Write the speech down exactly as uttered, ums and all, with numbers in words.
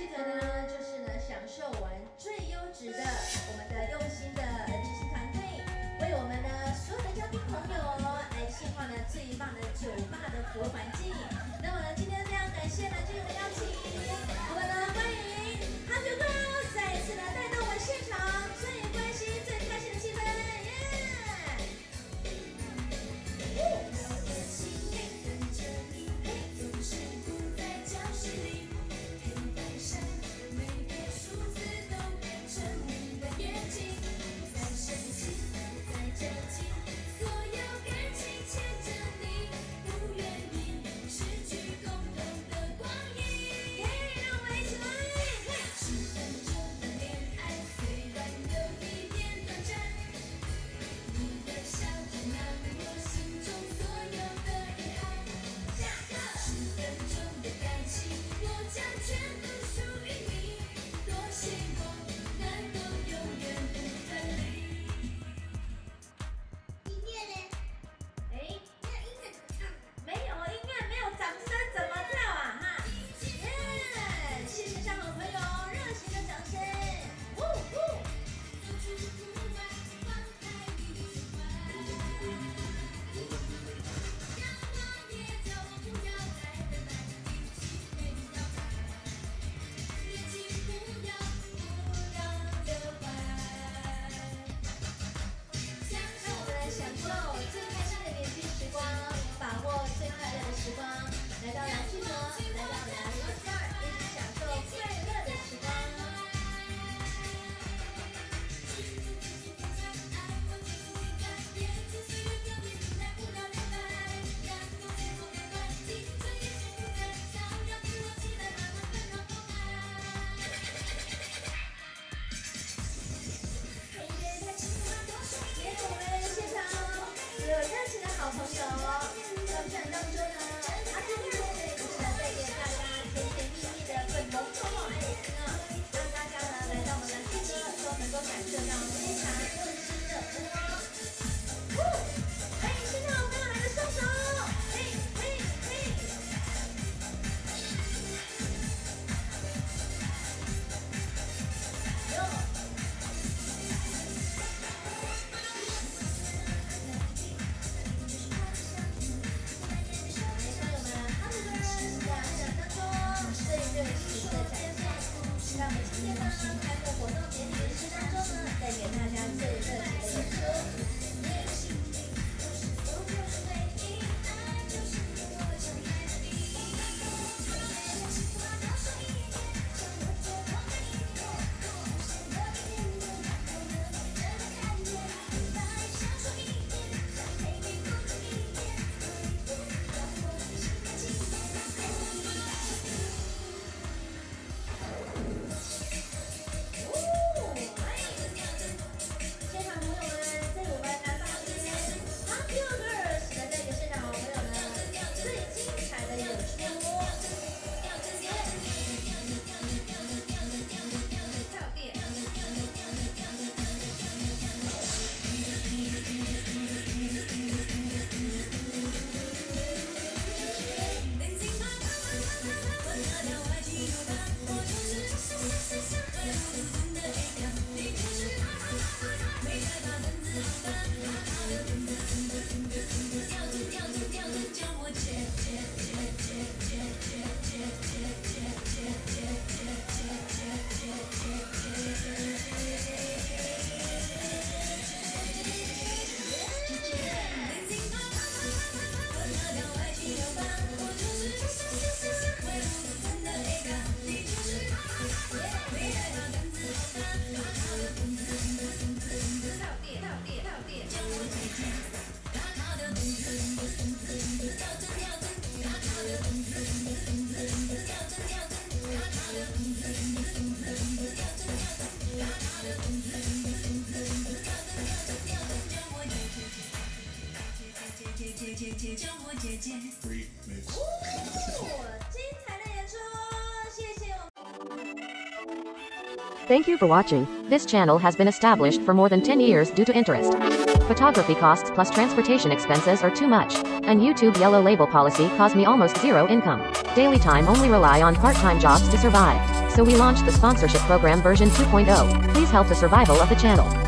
个呢，就是呢，享受完最优质的我们的用心的执行团队，为我们呢所有的嘉宾朋友来献化呢最棒的酒吧的服务环境。那么呢，今天非常感谢呢这个邀请，我们呢欢迎哈九哥再一次呢带动我们现场最关心、最开心的气氛，耶！ Thank you for watching. This channel has been established for more than ten years due to interest. Photography costs plus transportation expenses are too much, and YouTube yellow label policy caused me almost zero income. Daily time only rely on part-time jobs to survive. So we launched the sponsorship program version two point oh. Please help the survival of the channel.